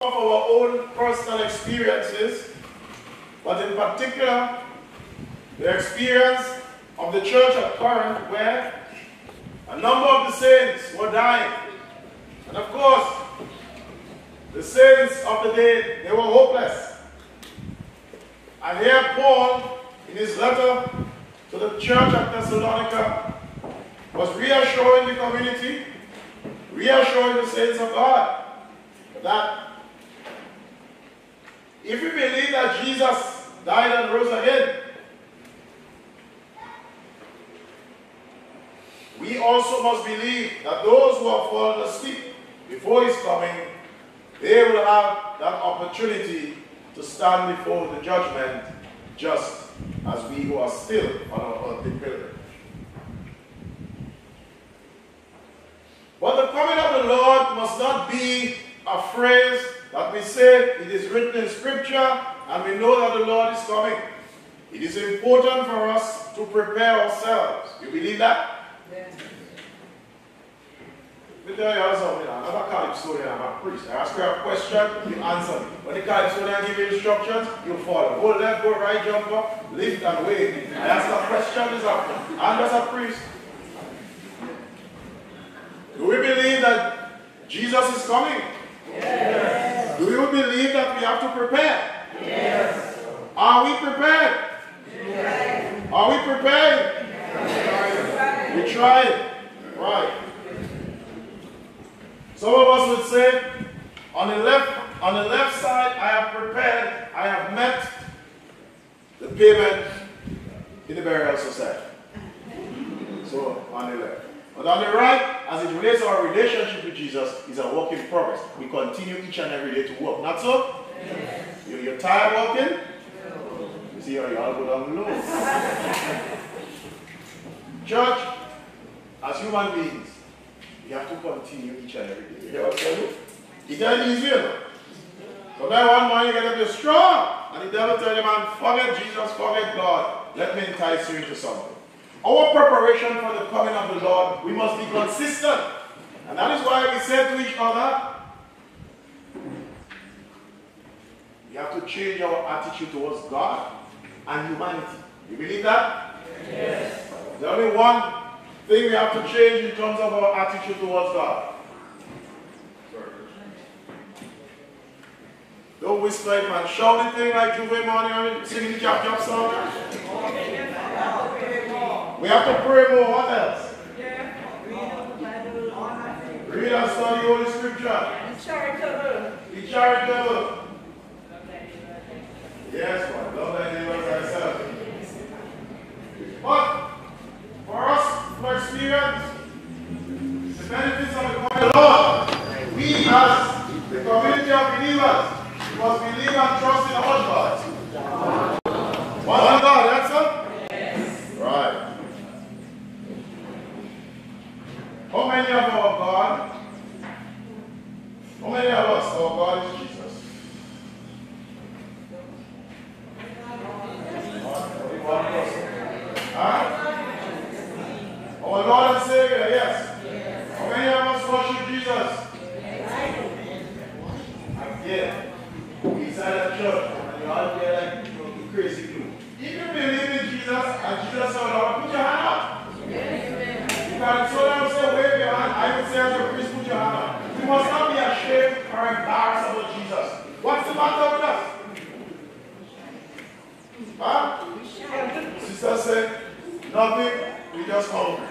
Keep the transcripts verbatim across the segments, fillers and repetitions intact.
of our own personal experiences, but in particular, the experience of the church at Corinth, where a number of the saints were dying. And of course, the saints of the day, they were hopeless. And here Paul, in his letter to the church at Thessalonica, was reassuring the community, reassuring the saints of God, that if we believe that Jesus died and rose again, we also must believe that those who have fallen asleep before his coming, they will have that opportunity to stand before the judgment, just as we who are still on our earthly pilgrimage. But the coming of the Lord must not be a phrase that we say it is written in Scripture and we know that the Lord is coming. It is important for us to prepare ourselves. You believe that? Yes. Let me tell you something. I'm not a Calypsonian, I'm a priest. I ask you a question, you answer me. When the Calypsonian give you instructions, you follow. Go left, go right, jump up, lift and wave. I ask a question, is up. I'm just a priest. Do we believe that Jesus is coming? Yes. Do you believe that we have to prepare? Yes. Are we prepared? Yes. Are we prepared? Yes. We tried. Right. Some of us would say, on the left, on the left side, I have prepared, I have met the payment in the burial society. So, on the left. But on the right, as it relates to our relationship with Jesus, is a work in progress. We continue each and every day to work. Not so? Yes. You're, you're tired walking? No. You see how you all go down low. Church, as human beings, we have to continue each and every day. You hear what I'm telling you? It's not easier. So then one morning you get to be strong. And the devil tells you, man, forget Jesus, forget God. Let me entice you into something. Our preparation for the coming of the Lord, we must be consistent. And that is why we say to each other, we have to change our attitude towards God and humanity. You believe that? Yes. There's only one thing we have to change in terms of our attitude towards God. Don't whisper it, man. Shout the thing like Juve morning and sing the Jab Jab song. We have to pray more. What else? Read and study Holy Scripture. Be charitable. Be charitable. Yes, man. Love thy neighbor as thyself. But for us to experience the benefits of the coming of the Lord, we as the community of believers must believe and trust in our God. One God, that's it? Yes. Right. How many of our God, how many of us, our God is Jesus? Only one person. Huh? Our Lord and Savior, yes. Yes. How many of us worship Jesus? Yes. Again, inside the church, and you're out there like, you know, you crazy too. If you believe in Jesus and Jesus is our Lord, put your hand up. Yes. You can so them say, wave your hand. I would say as a priest, put your hand up. You must not be ashamed or embarrassed about Jesus. What's the matter with us? Huh? Sister said, nothing, we just hungry.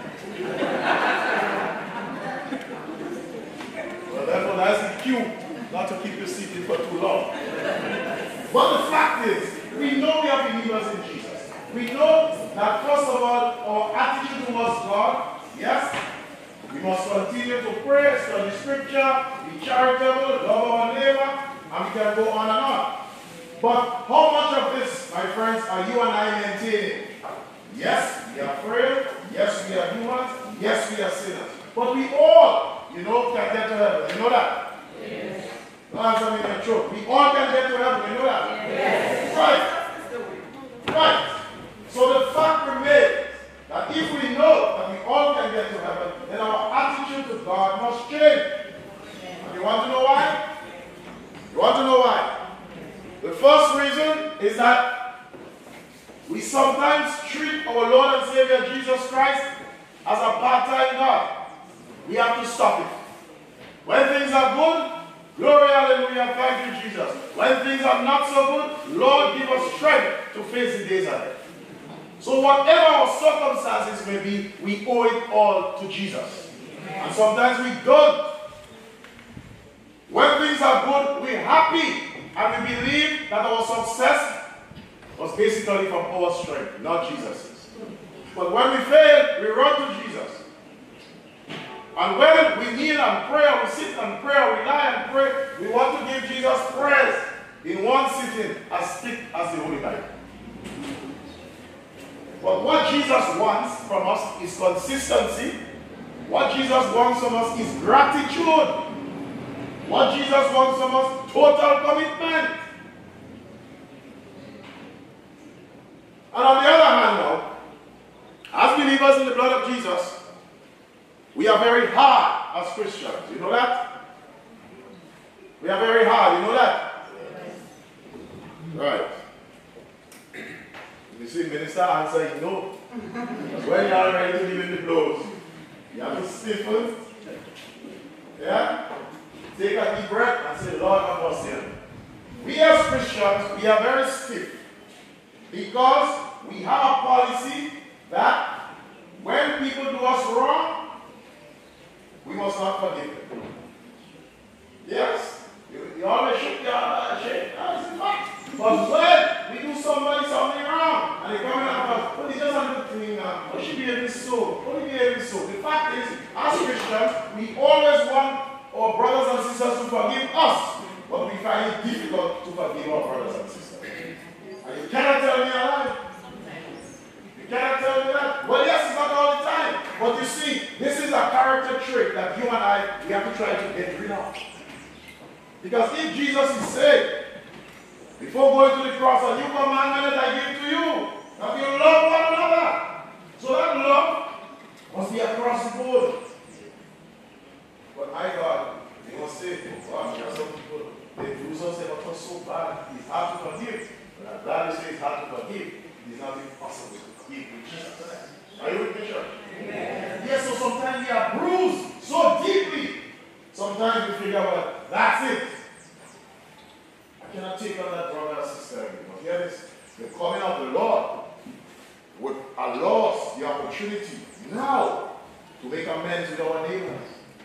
Well, therefore, that's the cue not to keep you seated for too long. But the fact is, we know we are believers in Jesus. We know that first of all, our attitude towards God, yes, we must continue to pray, study Scripture, be charitable, love our neighbor, and we can go on and on. But how much of this, my friends, are you and I maintaining? Yes, we are frail. Yes, we are humans. Yes, we are sinners. But we all, you know, can get to heaven. You know that? Yes. Don't answer me in your throat. We all can get to heaven. You know that? Yes. Right. Right. So the fact remains that if we know that we all can get to heaven, then our attitude to God must change. And you want to know why? You want our Lord and Savior Jesus Christ as a part-time God, we have to stop it. When things are good, glory, hallelujah, thank you, Jesus. When things are not so good, Lord, give us strength to face the days ahead. So whatever our circumstances may be, we owe it all to Jesus. And sometimes we don't. When things are good, we're happy. And we believe that our success was basically from our strength, not Jesus's. But when we fail, we run to Jesus. And when we kneel and pray, we sit and pray, we lie and pray, we want to give Jesus praise in one sitting as thick as the Holy Bible. But what Jesus wants from us is consistency. What Jesus wants from us is gratitude. What Jesus wants from us, total commitment. And on the other hand now, as believers in the blood of Jesus, we are very hard as Christians. You know that? We are very hard. You know that? Yes. Right. You see, minister answering no. When you are ready to give in the blows, you have to stiffen. Yeah? Take a deep breath and say, Lord, have mercy. We as Christians, we are very stiff because we have a policy that when people do us wrong, we must not forgive them. Yes? You, you always should be ashamed. That is the fact. But when we do somebody something wrong, and they come in and go, well, he just had to clean up. What should be able so? What should be able so? The fact is, as Christians, we always want our brothers and sisters to forgive us, but we find it difficult to forgive our brothers and sisters. And you cannot tell me a lie. You cannot tell me that. Well, yes, it's not all the time. But you see, this is a character trait that you and I, we have to try to get rid of. Because if Jesus is saying, before going to the cross, a new commandment that I give to you, that you love one another. So that love must be across the board. But my God, they must say, oh, there are some people, they do something that was so bad, it's hard to forgive. But I'm glad you say it's hard to forgive. It is not impossible to forgive with Jesus. Are you with me, church? Amen. Yes, so sometimes we are bruised so deeply. Sometimes we figure, well, that's it. I cannot take on that brother or sister anymore. Hear this. The coming of the Lord would allow us the opportunity now to make amends with our neighbors.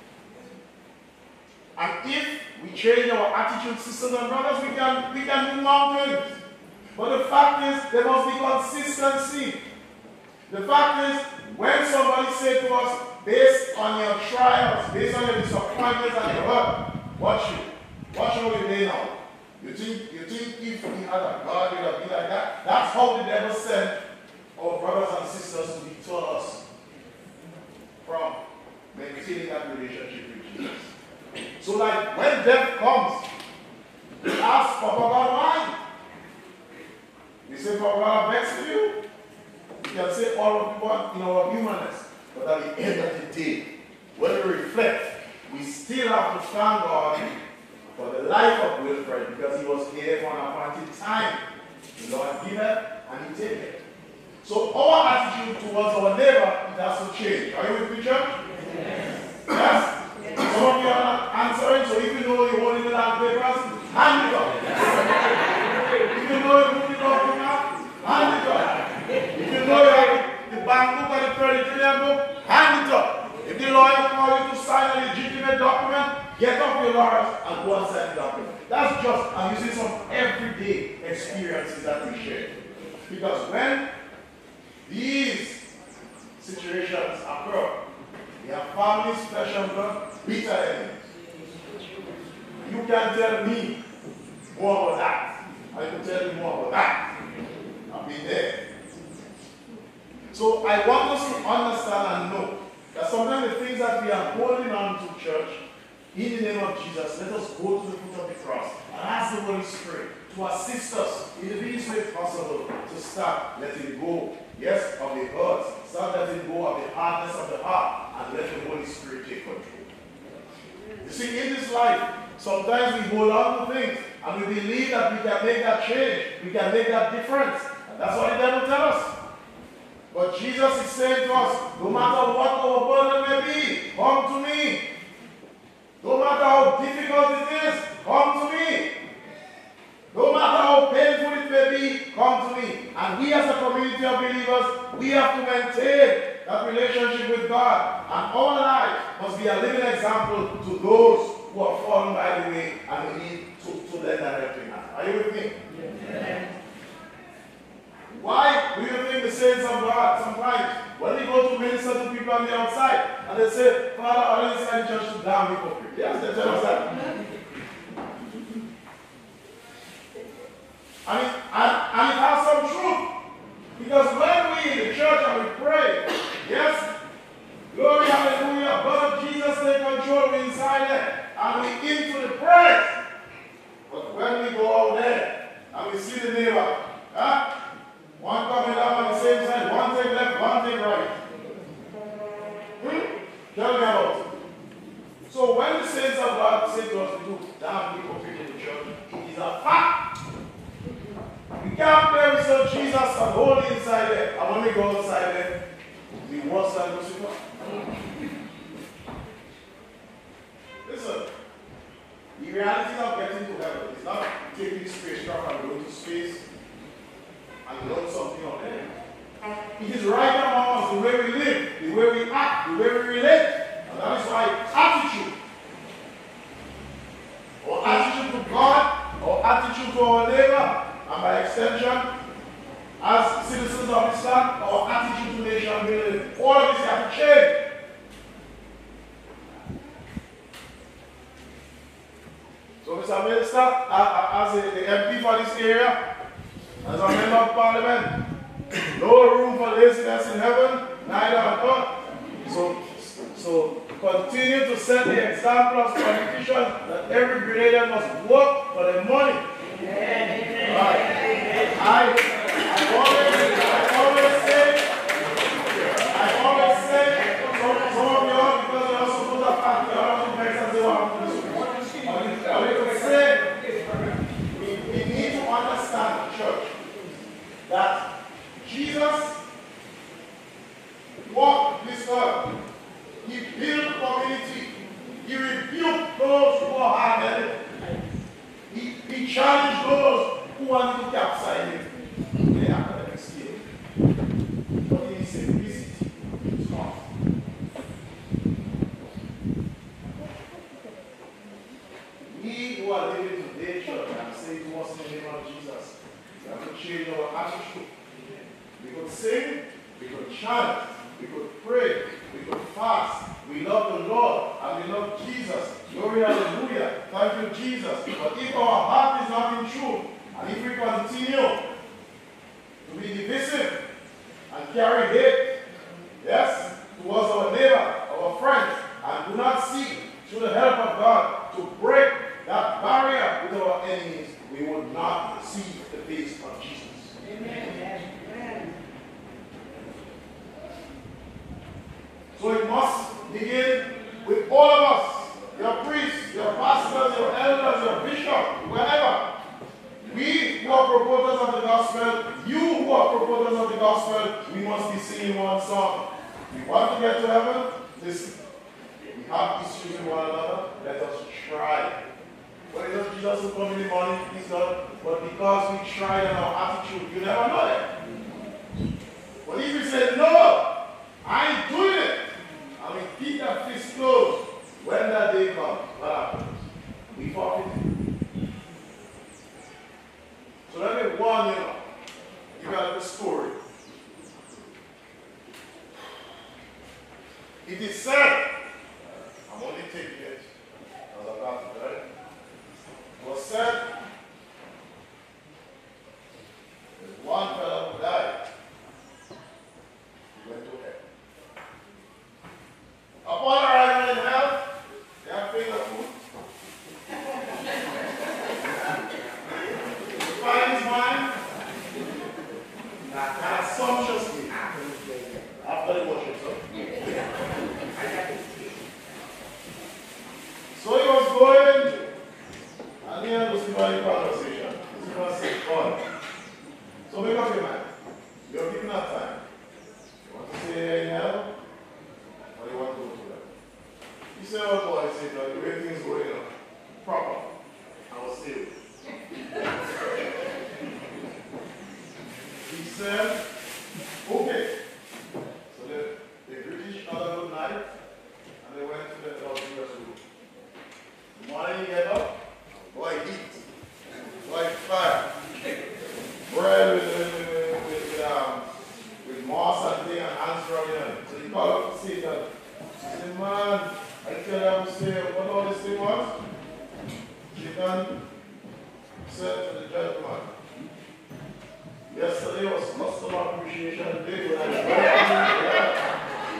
And if we change our attitude, sisters and brothers, we can, we can move mountains. But the fact is, there must be consistency. The fact is, when somebody says to us, based on your trials, based on your disappointments and your hurt, watch you. Watch how you lay now. You think, you think if we had a God, it would be like that? That's how the devil sent our brothers and sisters to deter us from maintaining that relationship with Jesus. So like when death comes, we ask Papa God why. We say, Papa God, I'm vexed with you. We can say all of what in our humanness. But at the end of the day, when we reflect, we still have to thank God for the life of Wilfred because he was here for an appointed time. The Lord giveth and he taketh. So our attitude towards our neighbor, it has to change. Are you with me, church? Yes. Yes? Some of you are not answering, so if you know you're holding the land papers, hand it up. If you know you're moving up from that, hand it up. If you know you have the bank book or the credit union book, hand it up. If the lawyer calls you to sign a legitimate document, get off your lawyers and go and sign the document. That's just, I'm using some everyday experiences that we share. Because when these situations occur, we have families, flesh and blood, bitter enemies. You can tell me more about that. I can tell you more about that. I've been there. So I want us to understand and know that sometimes the things that we are holding on to, church, in the name of Jesus, let us go to the foot of the cross and ask the Holy Spirit to assist us in the easiest way possible to start letting go, yes, of the hurts, start letting go of the hardness of the heart, and let the Holy Spirit take control. You see, in this life, sometimes we hold on to things and we believe that we can make that change, we can make that difference. And that's what the devil tells us. But Jesus is saying to us, no matter what our burden may be, come to me. No matter how difficult it is, come to me. No matter how painful it may be, come to me. And we as a community of believers, we have to maintain that relationship with God. And our lives must be a living example to those who are fallen by the way and we need to, to lend a helping hand. Are you with me? Yes. Why do you think the saints of God sometimes, when they go to minister to people on the outside, and they say, Father, I don't send church to damn hypocrite. Yes, they tell us that. And it, and, and it has some truth. Because when we in the church and we pray, yes, glory, hallelujah, blood of Jesus take control, we inside there, and we into the prayer. But when we go out there, and we see the neighbor, huh? One coming down on the same side, one thing left, one thing right. Hmm? Tell me about it. So when the saints of God say to us to do damn hypocrite in the church, it is a fact. We can't play with some Jesus and hold it inside there. And when we go outside there, we worse than Lucifer. Listen, the reality of getting to heaven is not taking this spacecraft and going to space and learn something on there. It is right among us, the way we live, the way we act, the way we relate. And that is why attitude, or attitude to God, or attitude to our neighbor, and by extension, as citizens of this land, our attitude to nation building, all of this has to change. So, Mister Minister, as a, the M P for this area, as a member of parliament, no room for laziness in heaven, neither on earth. So, so continue to set the example as politicians that every Grenadian must work for the money. Amen. Right. I, I always, I always say, I always say, some, some of y'all, because you're also put up at the other place and say, well, I will say, we, we need to understand the church that Jesus walked this earth. He built community. He rebuked those who are hard-headed. He, he challenged those who wanted to capsize him in the academic scale. But in his simplicity, his heart. We who are living today, church, I'm saying to us in the name of Jesus, we have to change our attitude. We could sing, we could chant, we could pray, we could fast. We love the Lord and we love Jesus. Glory, hallelujah. Thank you, Jesus. But if our heart is not in truth, and if we continue to be divisive and carry hate, yes, towards our neighbor, our friends, and do not seek through the help of God to break that barrier with our enemies, we would not see the face of Jesus. Amen. Amen. So it must begin with all of us, your priests, your pastors, your elders, your bishop, wherever. We who are proponents of the gospel, you who are proponents of the gospel, we must be singing one song. We want to get to heaven, listen. We have issues with one another, let us try. But it's not Jesus who comes in the morning, he's God, but because we try in our attitude, you never know that. But if you say, no, I ain't doing it, and we keep that fist closed, when that day comes, what happens? We forfeit it. So let me warn you, you got the story. It is said, I'm only taking it as a battle, right? It was said, there's one fellow who died. He went to hell. Upon arrival in hell, they have finger food. He finds wine, and sumptuously, after the worship, so. running. So he called up to Satan. He said, man, I tell him, say, what all this thing was? Satan said to the gentleman, yesterday was customer appreciation day when I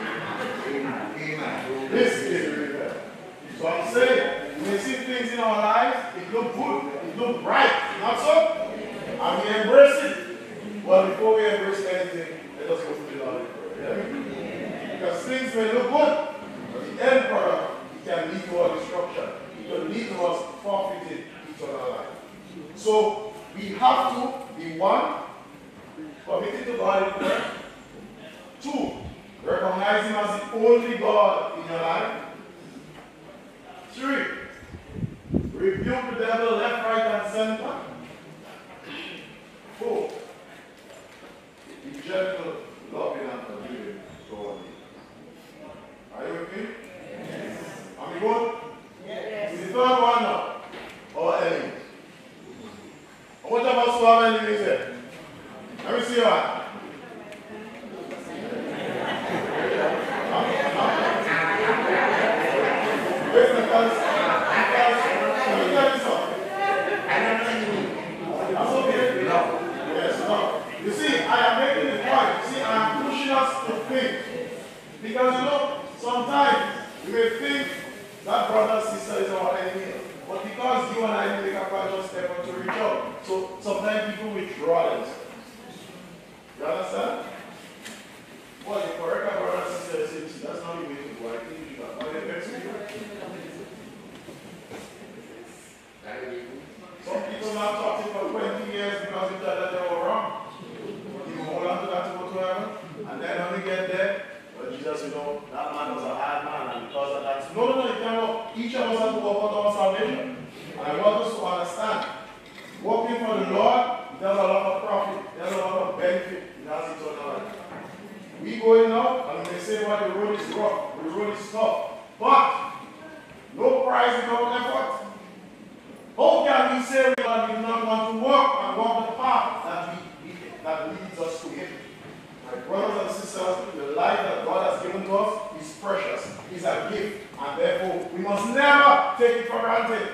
this is real. So I'm saying, we see things in our lives, it look good, it look bright, not so? And we embrace it. Well, before we embrace anything, let us go to the Lord in prayer. Yeah? Because things may look good, but the end product, it can lead to our destruction. It can lead to us forfeiting eternal life. So we have to be one, committed to God in prayer. Two, recognize Him as the only God in your life. Three, rebuke the devil left, right, and center. Four, be gentle, loving, and forgiving toward me. Are you with me? Yes. Are we good? Yes. The third one now, our enemies. What of us who have enemies here? Let me see your hand. Where's the because, because, let me tell you something. That's okay. Yes, no. You see, I am making the point. You see, I am pushing us to think. Because, you know, sometimes you may think that brother, sister is our enemy. But because you and I make a conscious effort to reach out, so sometimes people withdraw themselves. You understand? Well, you correct our brother, sister, see, that's not the way to go. I think you should have done it next week. Some people not talking for twenty years because they thought that they were wrong. But you hold on to that to go to heaven, and then when we get there, well, Jesus, you know, that man was a hard man, and because of that, no, no, no, you cannot. Each of us has to work out our salvation. And I want us to understand, working for the Lord, there's a lot of profit, there's a lot of benefit, it has eternal life. We going out, and they say, well, the road is rough, the road is tough, but no prize without effort. How can we say we do not want to walk and walk the path that, we, that leads us to Him? My brothers and sisters, the life that God has given to us is precious, is a gift, and therefore we must never take it for granted.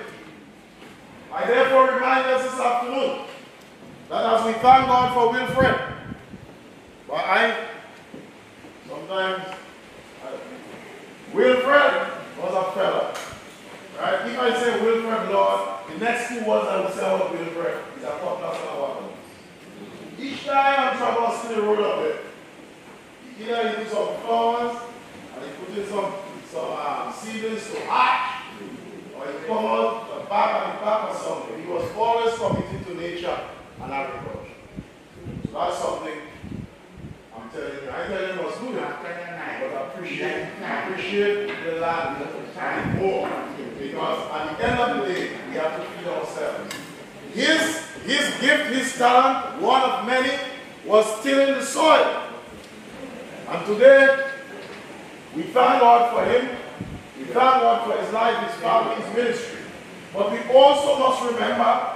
I therefore remind us this afternoon that as we thank God for Wilfred, but I sometimes I, Wilfred was a fella. Right? If I say Wilfred, Lord, the next two words I will say about Wilfred is a cutlass and a weapon. Each time I'm traversing the road of it, either he do some flowers, and he put in some, some um, seedlings to hatch, or he come out the back and the back or something. He was always committed to nature and agriculture. So that's something I'm telling you. I tell you what's good, but I appreciate, appreciate the land and more. Because at the end of the day, we have to feed ourselves. His, his gift, his talent, one of many, was tilling the soil. And today, we thank God for him. We thank God for his life, his family, his ministry. But we also must remember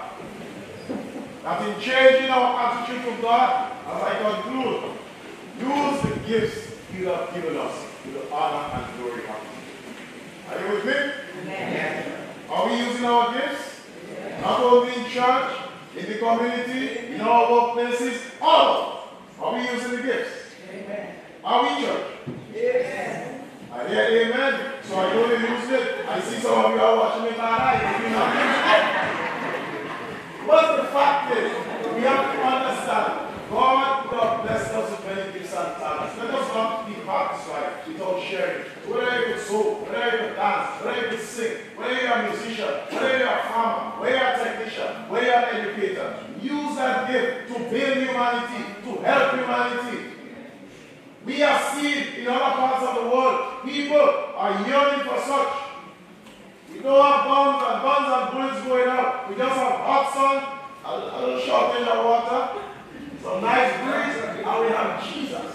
that in changing our attitude to God, as I conclude, use the gifts He has given us to the honor and glory of Him. Are you with me? Amen. Are we using our gifts? Yes. Not only in church, in the community, in our workplaces, all. Are we using the gifts? Amen. Are we church? Yes. I hear amen. So I don't use it. I see some of you are watching me live. But the fact is, we have to understand God has blessed us with many gifts and talents. Let us not be satisfied without sharing. Whether you could sew, whether you could dance, whether you could sing, whether you're a musician, whether you're a farmer, whether you're a technician, whether you're an educator, use that gift to build humanity, to help humanity. We are seeing in other parts of the world, people are yearning for such. We don't have bombs and bombs and bullets going out. We just have hot sun, a, a little shortage of water, some nice breeze, and we have Jesus.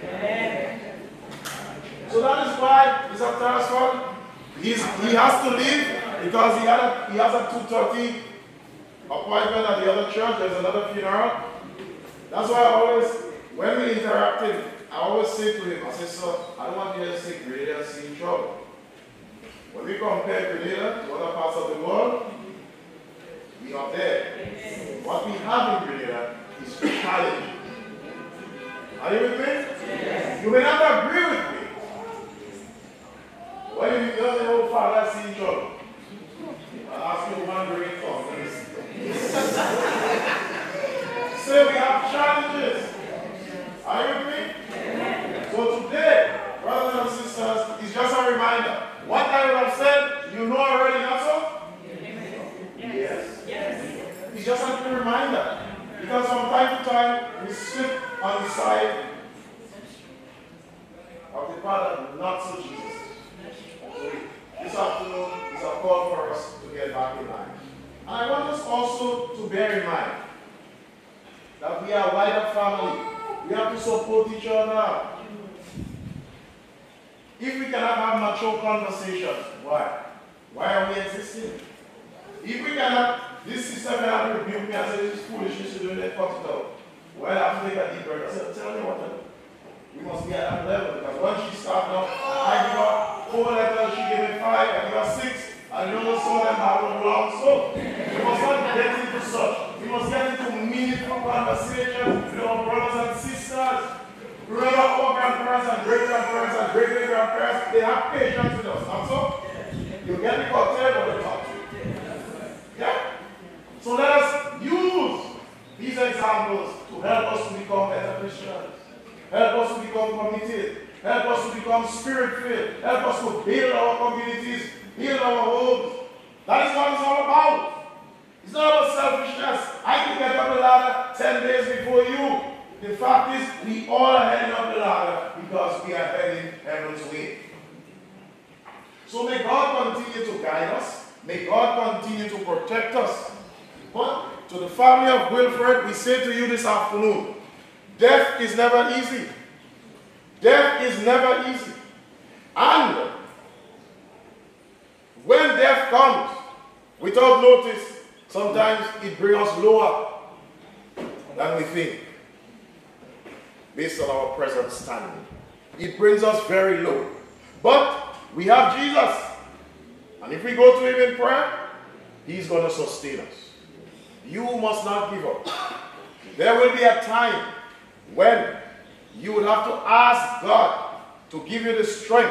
So that is why Mister Terrasford, he's he has to leave because he had a, he has a two thirty appointment at the other church. There's another funeral. That's why I always, when we interacted, I always say to him, I say, sir, I don't want you to say Grenada is in trouble. When we compare Grenada to other parts of the world, we are there. What we have in Grenada is challenging. Are you with me? Yes. You may not agree with me. When you tell the old father see trouble, I'll ask you one great thought. Say we have challenges. Are you with me? Yes. So today, brothers and sisters, it's just a reminder. What I would have said, you know already, not so? Yes. Yes. It's just a reminder. Because from time to time, we slip on the side of the path that not so Jesus. So this afternoon is a call for us to get back in line. And I want us also to bear in mind that we are a wider family. We have to support each other. If we cannot have mature conversations, why? Why are we existing? If we cannot, this sister cannot rebuke me and say, this is foolishness to do that, cut it out. Well, I have to take a deep breath. I said, tell me what to do. We must be at that level, because when she started now, I give her four letters, she gave me five, I give her six. I don't know some of them have a long soul. We must not get into such. We must get into meaningful conversations with our brothers and sisters. Remember our grandparents and great-grandparents and great-great-grandparents, they have patience with us, not so? You get the cocktail or the talk to you. Yeah? So let us use these examples to help us to become better Christians. Help us to become committed. Help us to become spirit-filled. Help us to build our communities, build our homes. That is what it's all about. It's not about selfishness. I can get up the ladder ten days before you. The fact is, we all are heading up the ladder because we are heading heaven's way. So may God continue to guide us. May God continue to protect us. But to the family of Wilfred, we say to you this afternoon, death is never easy. Death is never easy. And when death comes, without notice, sometimes it brings us lower than we think, based on our present standing. It brings us very low. But we have Jesus. And if we go to him in prayer, he's going to sustain us. You must not give up. There will be a time when you will have to ask God to give you the strength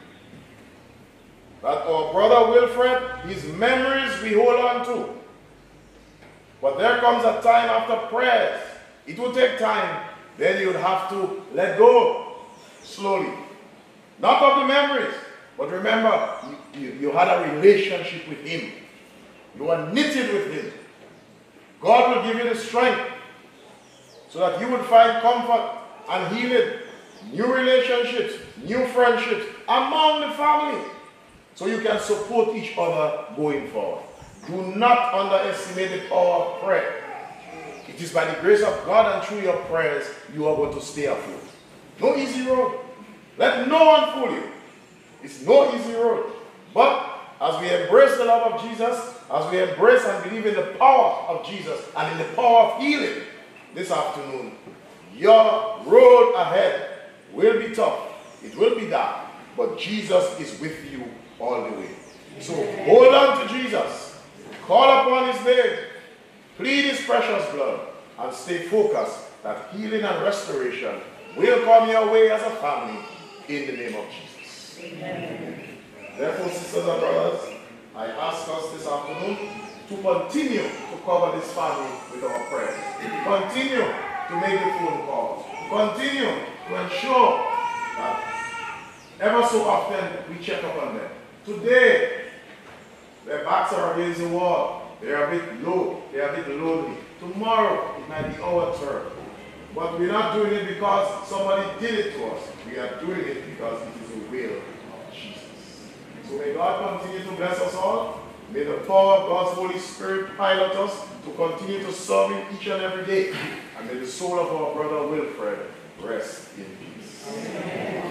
that our brother Wilfred, his memories we hold on to. But there comes a time after prayers. It will take time. Then you would have to let go slowly. Not of the memories, but remember, you, you, you had a relationship with him. You are knitted with him. God will give you the strength so that you will find comfort and healing, new relationships, new friendships among the family, so you can support each other going forward. Do not underestimate the power of prayer. It is by the grace of God and through your prayers you are going to stay afloat. No easy road. Let no one fool you. It's no easy road. But as we embrace the love of Jesus, as we embrace and believe in the power of Jesus and in the power of healing this afternoon, your road ahead will be tough. It will be dark. But Jesus is with you all the way. So hold on to Jesus. Call upon his name. Plead his precious blood. And stay focused that healing and restoration will come your way as a family in the name of Jesus. Amen. Therefore, sisters and brothers, I ask us this afternoon to continue to cover this family with our prayers. Continue to make the phone calls. Continue to ensure that ever so often we check up on them. Today, their backs are against the wall. They are a bit low. They are a bit lonely. Tomorrow, it might be our turn. But we're not doing it because somebody did it to us. We are doing it because it is the will of Jesus. So may God continue to bless us all. May the power of God's Holy Spirit pilot us to continue to serve him each and every day. And may the soul of our brother Wilfred rest in peace. Amen.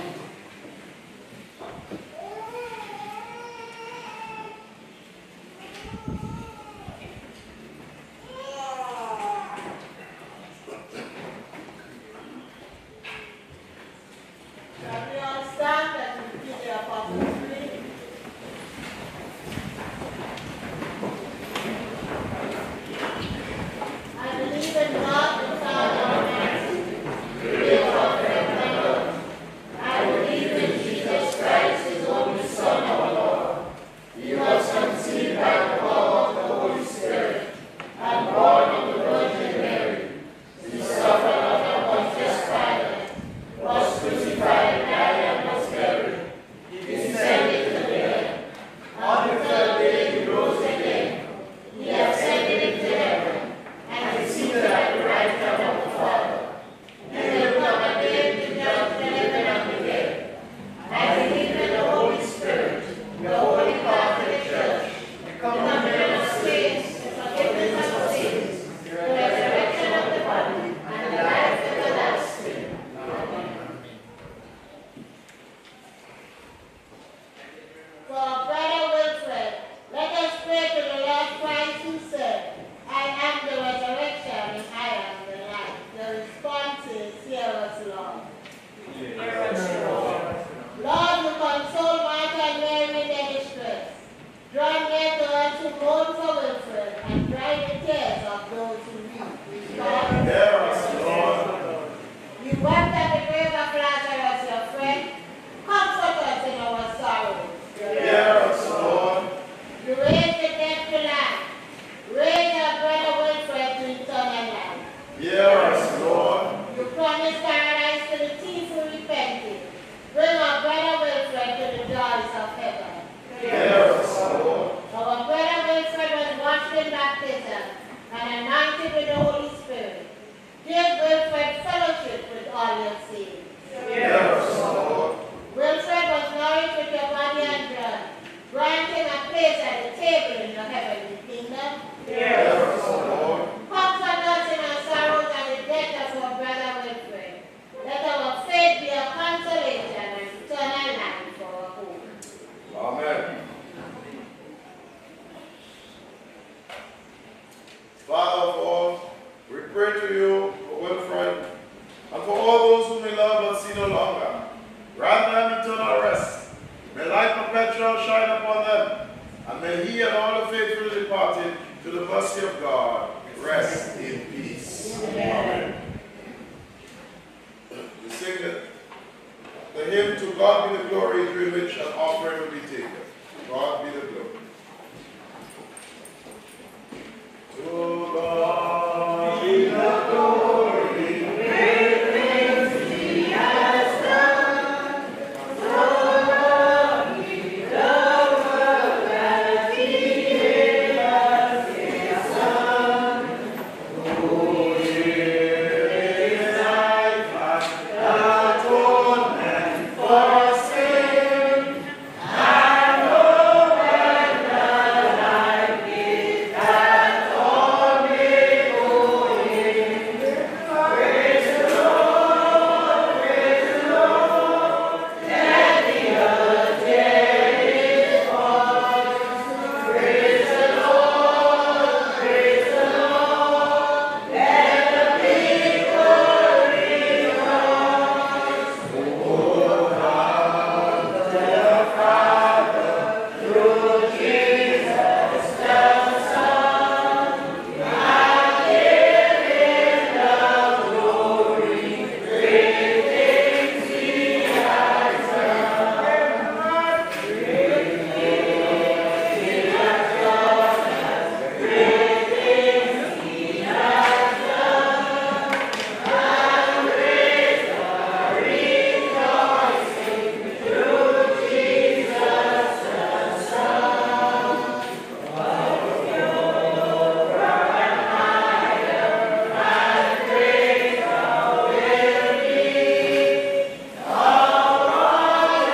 grant them eternal rest. May light perpetual shine upon them, and may he and all the faithful departed to the mercy of God rest in peace. Amen. We sing the, the hymn, To God be the glory, during which an offering will be taken. To God be the glory. To God be the glory, great things he has done. To God be the world that he gave us his Son, who is life and atonement for sin, and opened the light gate that all may go in. Praise the Lord, praise the Lord, let the earth hear his voice. Praise the Lord, praise the Lord, let the people rejoice. Oh, come to the Father through Jesus the Son, and give him the glory, great things he has done. Great things he has done, great things he has done, and raise the rejoicing through Jesus the Son. Of pure and higher and greater will be of all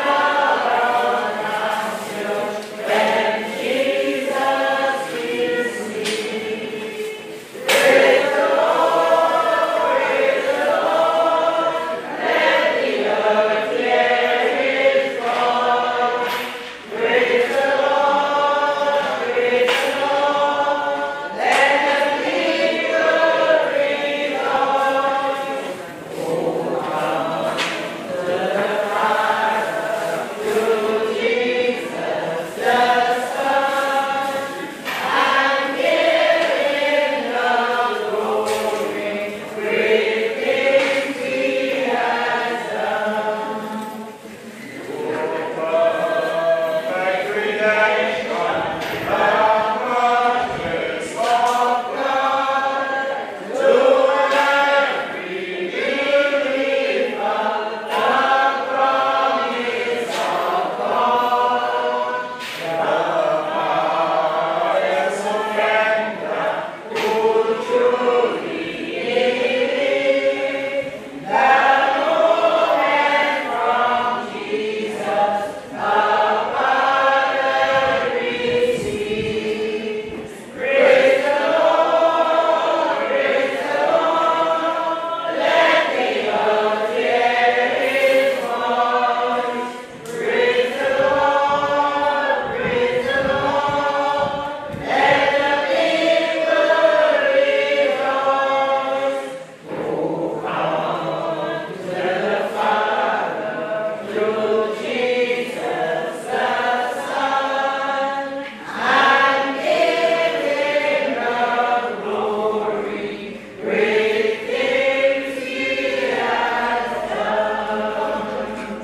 the when Jesus is seen. Praise the Lord, praise the Lord, let the earth hear his voice. Praise the Lord, praise the Lord, let the people rejoice. Oh, come to the Father through Jesus the Son, and give him the glory, great things he has done. Oh, perfect redemption, the purchase of God, to every believer, the promise of God. The pious offender who truly believe that knowing from Jesus the Father receives. Praise the Lord, praise the Lord, let the earth hear his voice. Praise the Lord, praise the Lord, let the people rejoice. Oh, come to the Father through Jesus the Son, and give him the glory, great things he has done.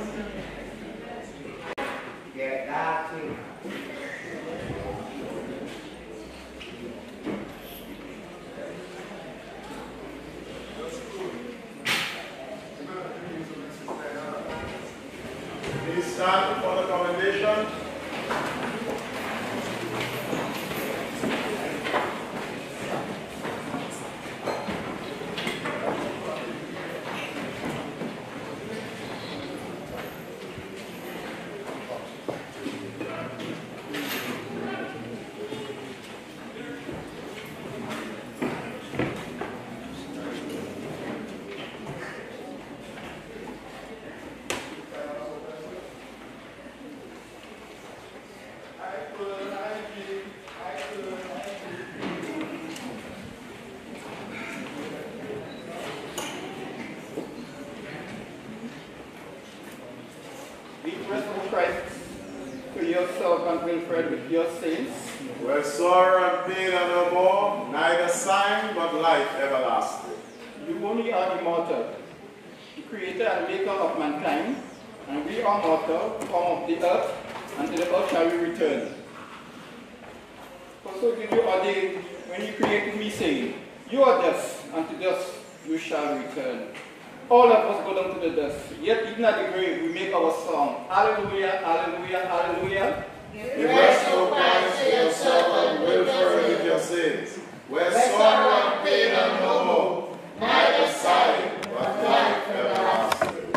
Get that too. Please stand for the commendation. We trust in Christ to your servant Wilfred with your saints. Where sorrow and pain are no more, neither sign but life everlasting. You only are immortal, the creator and maker of mankind, and we are mortal, form of the earth, and to the earth shall we return. For so did you ordain when you created me, saying, you are dust, and to dust you shall return. All of us go down to the dust, yet even at the grave we make our song. Hallelujah, hallelujah, hallelujah. Give rest, O Christ, to your servant Wilfred with your sins, where sorrow and pain are no more, neither sighing but life everlasting.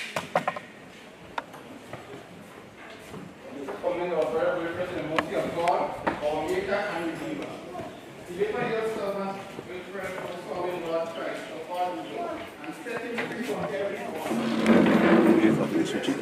This is coming of prayer, Wilfred, in the mercy of God, our Maker and Redeemer. Deliver your servant Wilfred from following Lord Christ of all evil, and set him free from every form.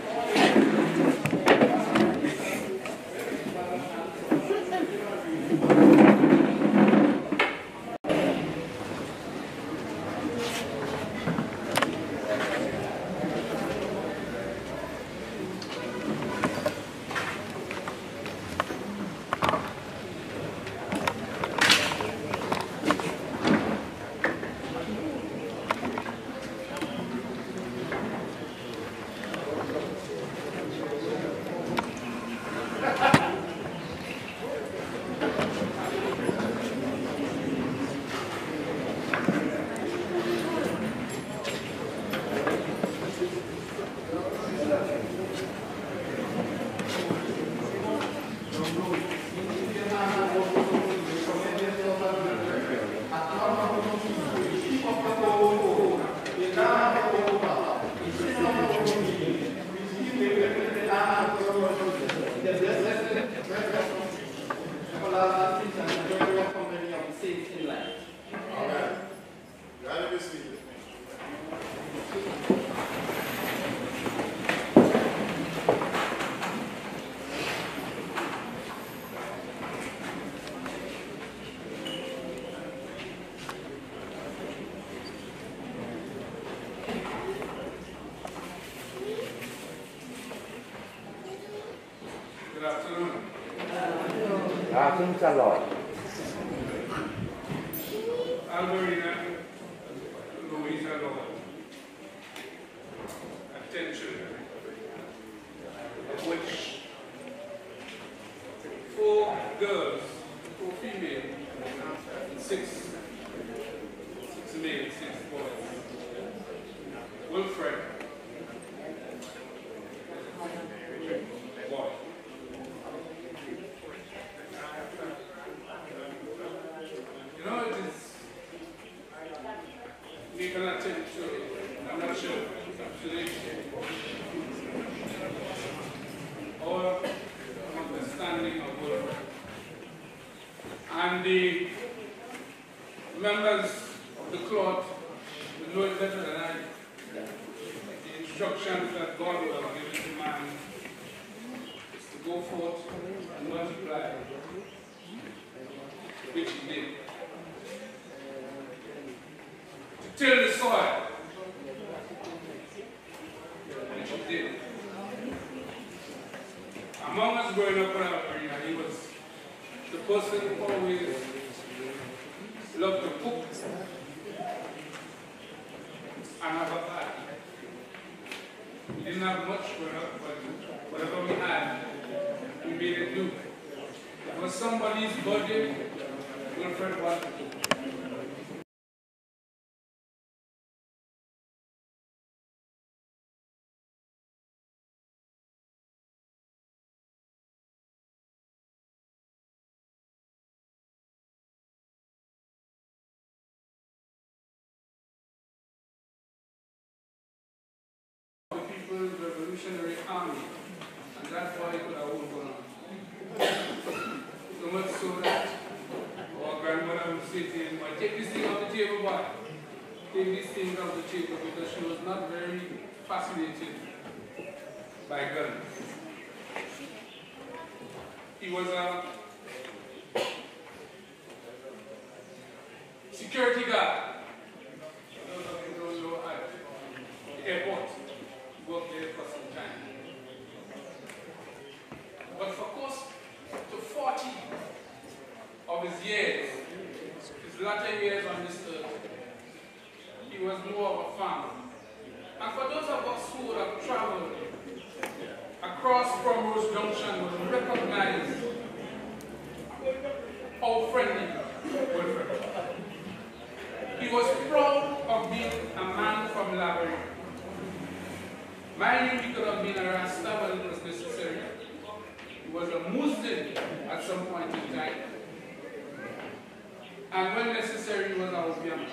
Lord. Alberina, Louisa, Lord. Attention. Of which four girls, four female, and six, six male, six boys. Wilfred, boy. You know, it is, we cannot take it to, I'm not sure, actually, our understanding of Wilfred. And the members of the cloth will know it better than I do. The instructions that God will have given to man is to go forth and multiply, which he did. To till the soil, which he did. Among us growing up in our area, he was the person who always loved to cook and have a party. We didn't have much growing up, but whatever we had, we made it do. It was somebody's budget, Wilfred wanted to. The People's Revolutionary Army, and that's why it could have all gone on. So much so that our grandmother would say to him, "Boy, take this thing off the table, boy. Take this thing off the table," because she was not very fascinated by guns. He was a security guard. For those of you who don't know, at the airport. Worked there for some time. across Primrose Junction would recognize how friendly Wilfred was. He was proud of being a man from Labyrinth. Mind you, he could have been a Rasta when it was necessary. He was a Muslim at some point in time. And when necessary, he was a Obiam.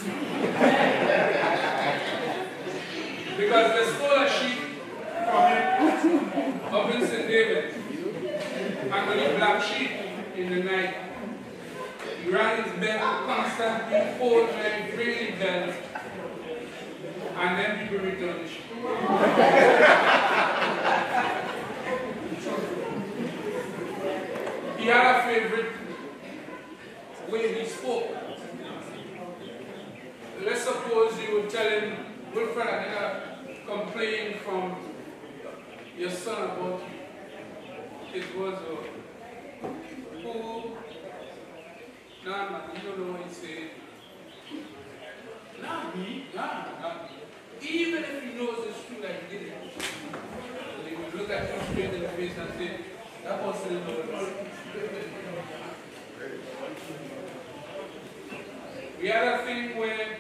Because they stole a sheep from him up in Saint David. And when he black sheep in the night, he rang his bell constantly, old man, really bell, and then people return the sheep. He had a favorite way he spoke. Let's suppose you would tell him, Wilfred, I got a complaint from your son about you. It was uh, who? Nah, man, you don't know what he's saying. Not me, nah, not me. Even if he knows it's true that he did it, he would look at you straight in the face and say, that person is not. We had a thing where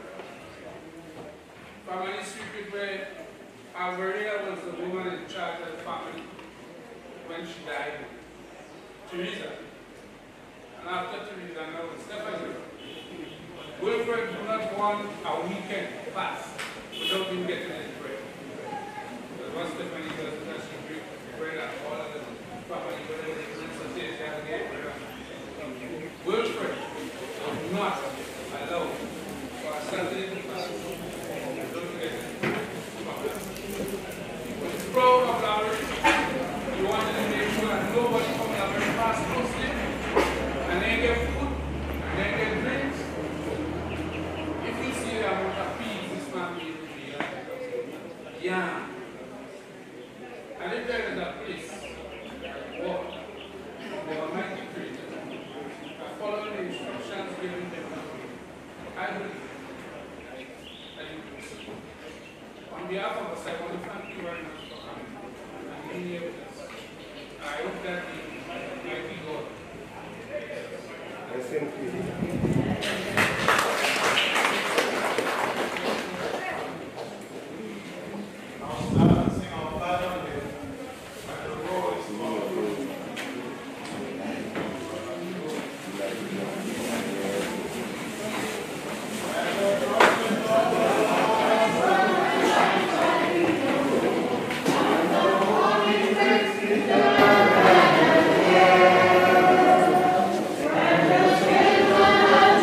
family secret where Alvaria was the woman in charge of the family when she died. Teresa. And after Teresa, now it's Stephanie. Wilfred do not want a weekend pass without him getting his bread. Because what Stephanie does is that she brings bread and all of the family, whatever they do, so she has to get bread. Wilfred does not allow for a Saturday fast. Don't forget it. He was proud of Larry. He wanted to make sure that nobody from Larry passed mostly. And then get food, and then get drinks. If you see the amount of peas this man made with me, yeah. And if there is a place, walk, the Almighty Creator, and follow the instructions given them, I believe that you will see. On behalf of us, I want to thank you very much for coming and being here with us. I hope that the mighty God Thank you. Thank you.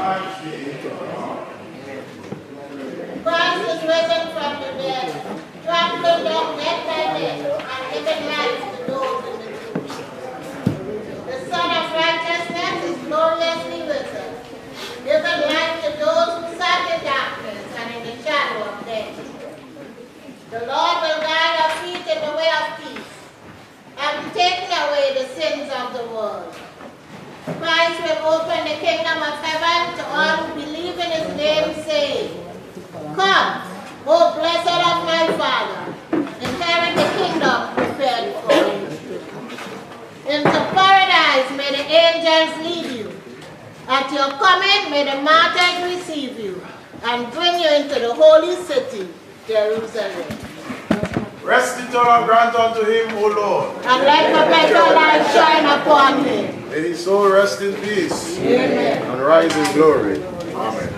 Christ is risen from the dead, trampling down death by death, and giving life to those in the tomb. The Son of Righteousness is gloriously risen, giving life to those who sat in darkness and in the shadow of death. The Lord will guide our feet in the way of peace, and taking away the sins of the world. Christ will open the kingdom of heaven to all who believe in his name, saying, Come, O blessed of my Father, inherit the kingdom prepared for you. Into paradise may the angels lead you. At your coming may the martyrs receive you, and bring you into the holy city, Jerusalem. Rest eternal grant unto him, O Lord. And let perpetual light shine upon him. May his soul rest in peace. Amen. And rise in glory. Amen.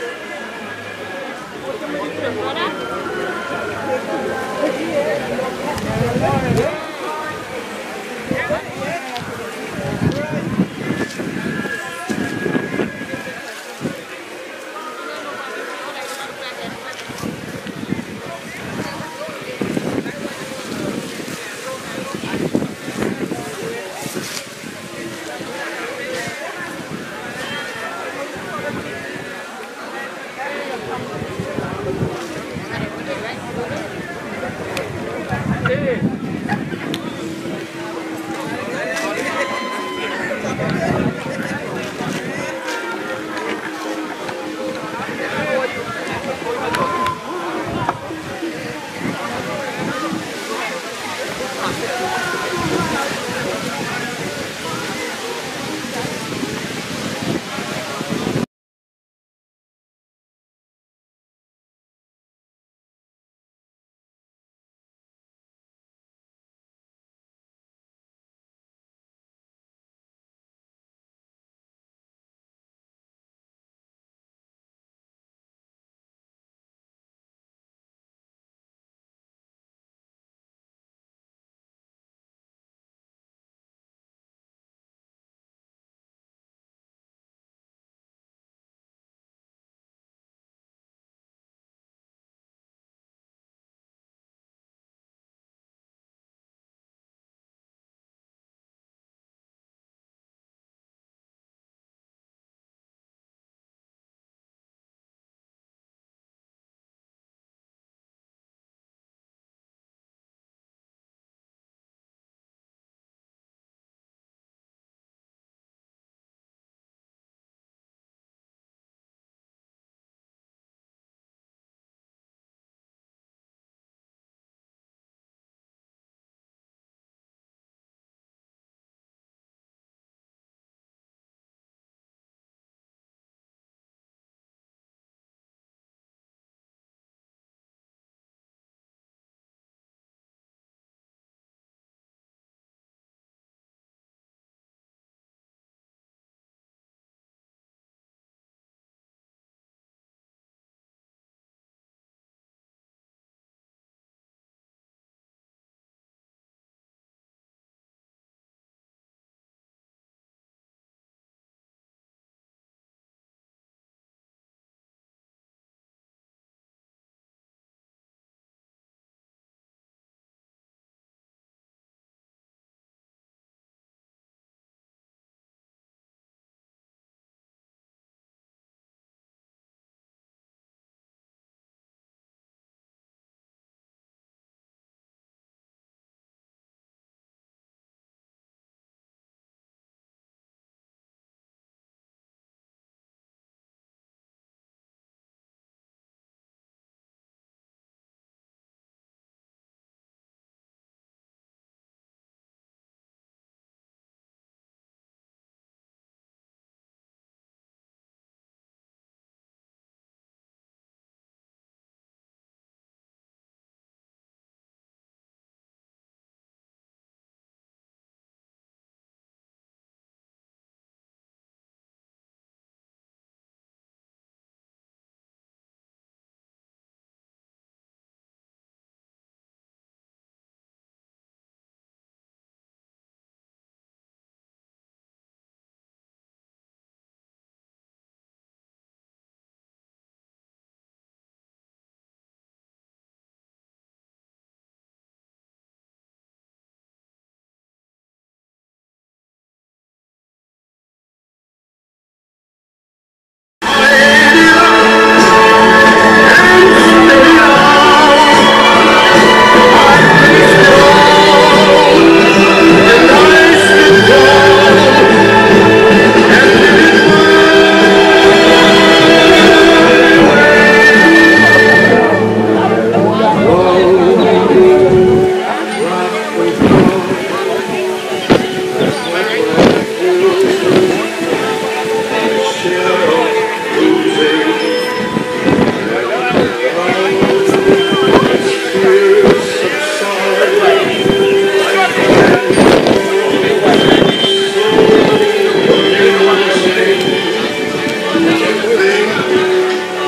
Everything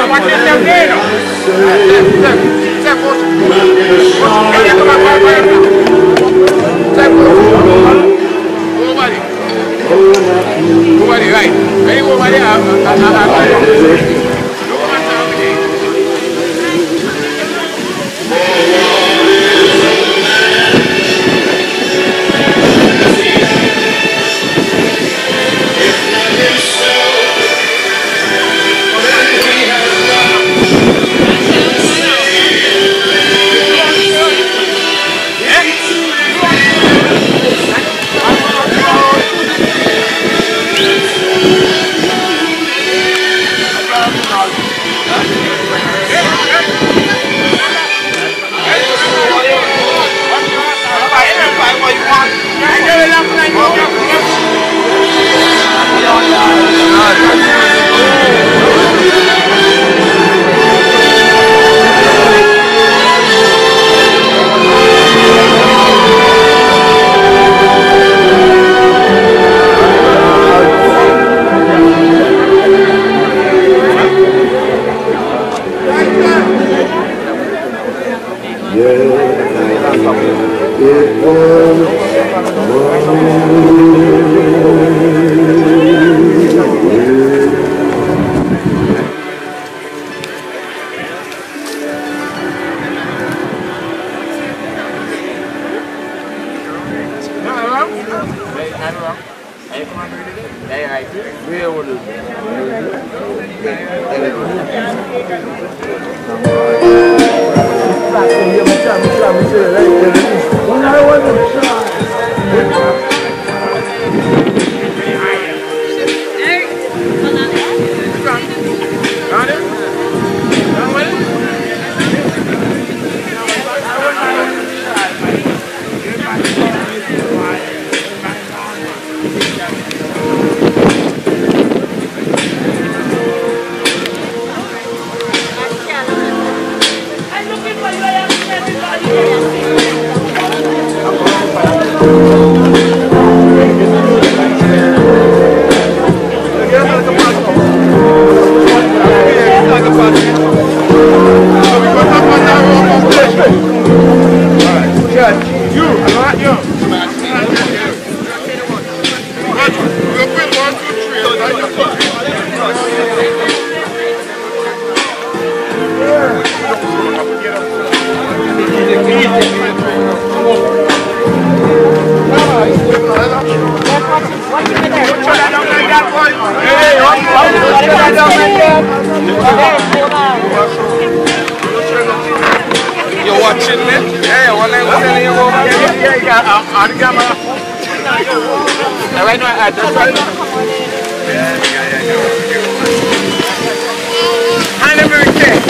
Nobody, right? Any woman there, I You're watching me? Yeah, what I'm telling you about? Yeah, yeah, yeah, I'm on the camera. Right now, I just right now. Yeah, yeah, yeah, yeah. I never care.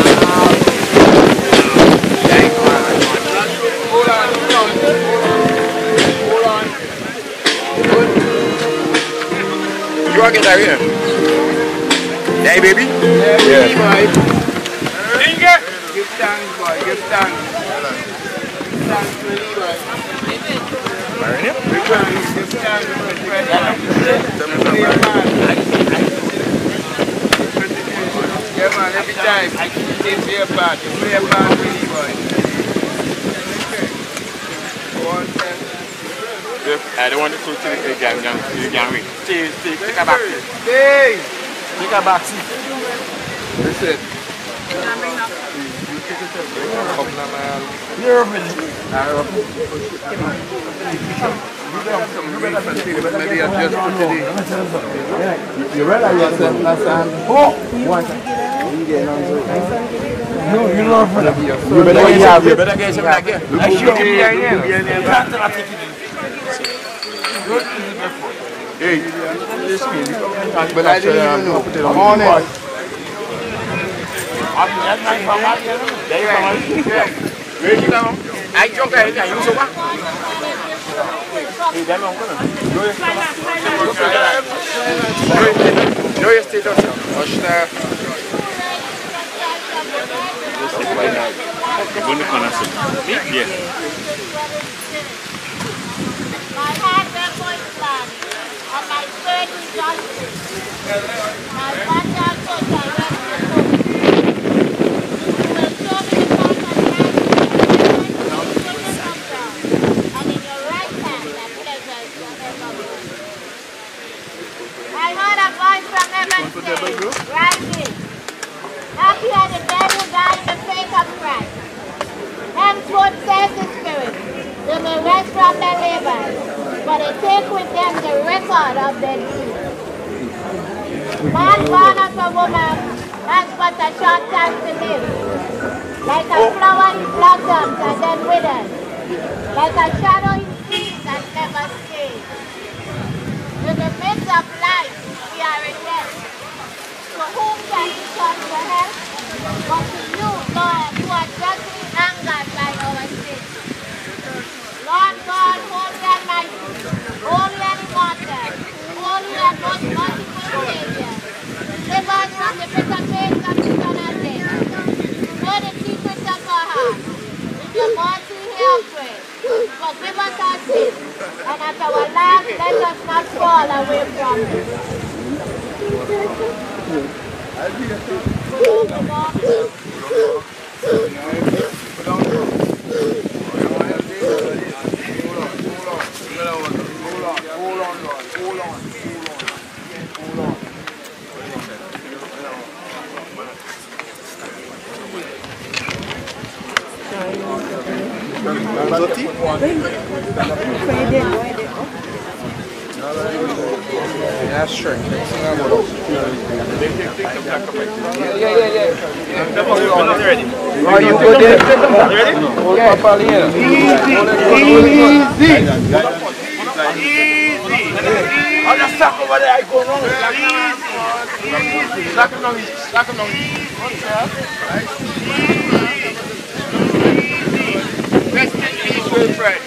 Hold on, hold on. Hold on. You want to get that here? Yeah, baby? Yeah, yeah. Boy. Finger! Give thanks, boy. Give thanks. Give thanks to the boy. Burn him? Give thanks. Give thanks to the boy. Yeah, man. Every time. Give me a part. Give me a part to the boy. One time. I don't want to go to the gang, gang, to the gang. Stay, stay, take a back. Stay! Take a back seat. Listen. You're up in it. Maybe I just put it in. You ready? Oh! No, you learn from them. You better get you better get something like that. I should give you a Hey, listen, but I didn't even know. Come on in. Where you going? I don't care. I use a what? Hey, that's not going to. No, you stay down. Watch that. Going to corner soon. Yeah. My heart went going to plan, and my spirit rejoiced. My body also shall rest in hope. Rising. Happy are the dead who die in the faith of Christ. Henceforth says the Spirit, they may rest from their labors, for they take with them the record of their deeds. Man born of a woman has but a short time to live. Like a flower he blossoms and then withers. Like a shadow he flees and never stays. In the midst of life we are in death. To whom can we turn for help? But to you, Lord, who are justly angered by our sins. Lord God, holy and mighty, holy and immortal, holy and most merciful Savior, deliver us from the bitter pains of eternal death. Know the secrets of our hearts. In your mercy, hear prayer. Forgive us our sins, and at our last, let us not fall away from you. That's true. Yeah, yeah, yeah, yeah. Are you good there? Ready? Hold up, Alina. Easy, easy. Easy. I'll just stop over there. I go wrong. Easy. Slack him down. Slack him down. Easy. Rest in peace, Wilfred.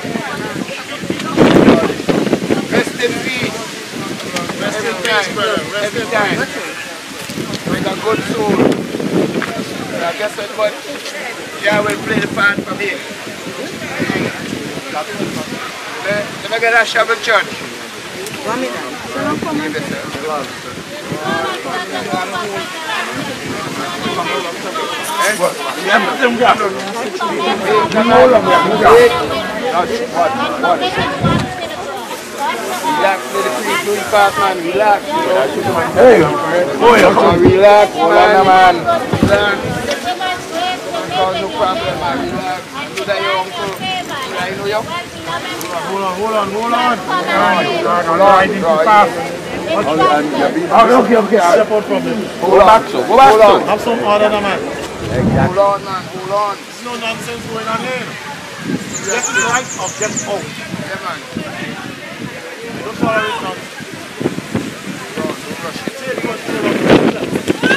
Rest in peace. Rest in peace, brother. Rest in peace. With a good soul. Yeah, guess what, but yeah, we'll play the fan from here. Let, let me get that shovel church. One minute. Relax, let the creep do it fast, man. Relax. Hey, boy, relax, man. Relax. No problem, man. Relax. Do that your uncle. I know you. Hold on, hold on, hold on. No, I didn't do fast. Oh, okay, okay. Step out from him. Go back, so. Go back, so. Have some order, man. Hold on, man. Hold on. There's no nonsense going on here. Get to the right or get out. Yeah, man. Don't follow it now. Don't rush it. Take control of the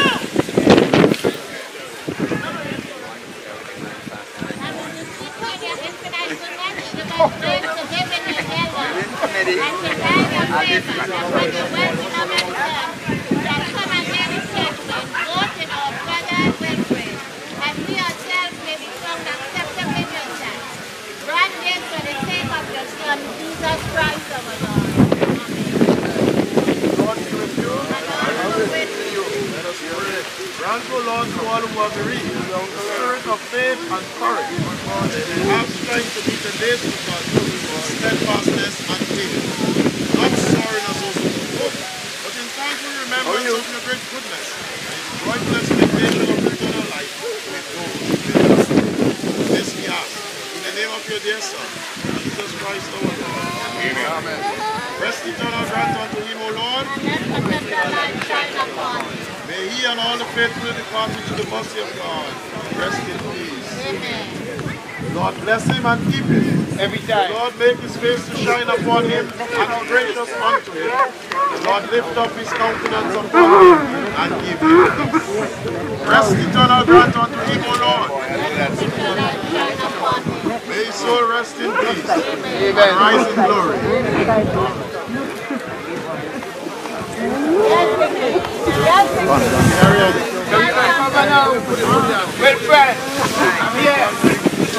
Jesus Christ, our Lord. Lord be with you. And also with you. Let us pray. Grant, O Lord, to all who are bereaved, spirit of faith and courage. Have strength to meet the days of God, steadfastness and faith. Not sorry as also hope, but in thankful remembrance of your great goodness and his joyful expectation of eternal life with those who believe. This we ask in the name of your dear Son, Jesus Christ our Lord. Amen. Rest eternal grant unto him, O Lord. May he and all the faithful departed to the mercy of God rest in peace. Amen. Lord bless him and keep him. Every time. The Lord make his face to shine upon him and be gracious unto him. The Lord lift up his countenance upon him and give him peace. Rest eternal grant unto him, O Lord. May his soul rest in peace. Amen. And rise in glory. Wilfred, I'm here.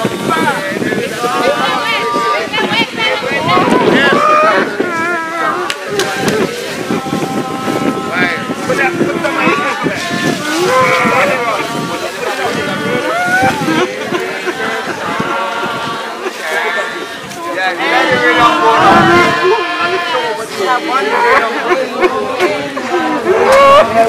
Put that, put the mic yeah, yeah, you're really on board. I'm so much.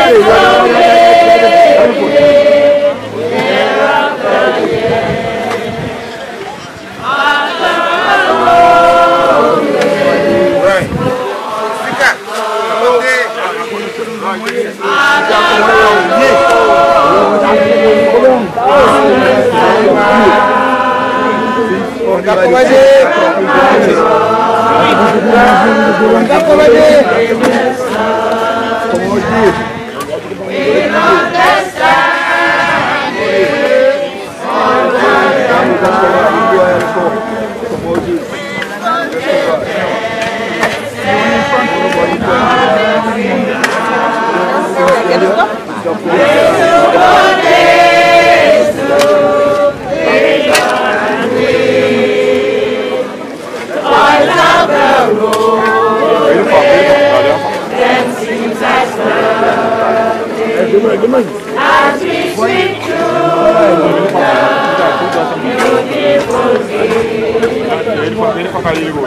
As we swing through beautiful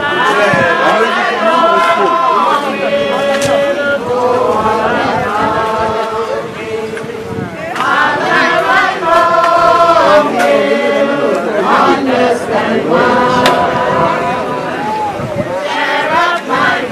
understand why. Share up my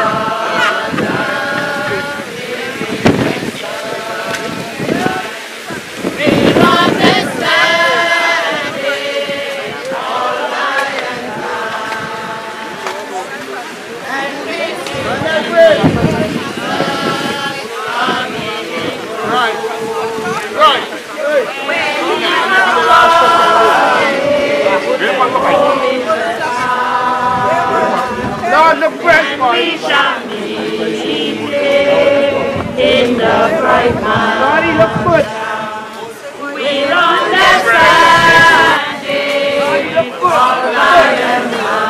we shall meet in the bright light. We're understanding all I am